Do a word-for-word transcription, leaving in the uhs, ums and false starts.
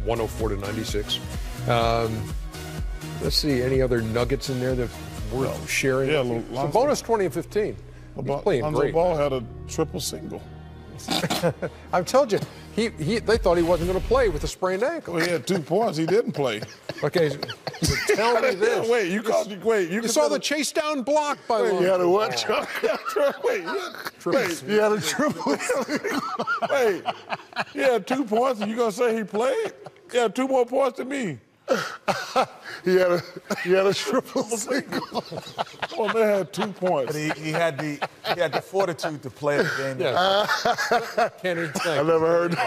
one oh four to ninety-six. Um, let's see, any other nuggets in there that worth well, sharing? Yeah, so bonus twenty and fifteen. He's playing Lonzo great. Ball had a triple single. I've told you, he, he they thought he wasn't going to play with a sprained ankle. Well, he had two points. He didn't play. Okay, so tell me this. Wait, you called you wait. You, you saw the chase down block by wait, Lonzo. You had a what? Oh. Wait, you had, wait, you had a triple. Wait, he had two points, and you gonna say he played? He had two more points than me. he had a he had a triple single. Well, they had two points. But he, he had the he had the fortitude to play the game. Yeah. Uh, Kenny, I never heard.